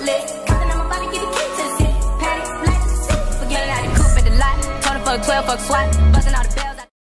lit. Compton, I'm about to get the key to the city. Patty, like the city. Forgetting how to coupe at the lot. Told her fuck 12, fuck SWAT. Busting all the bells.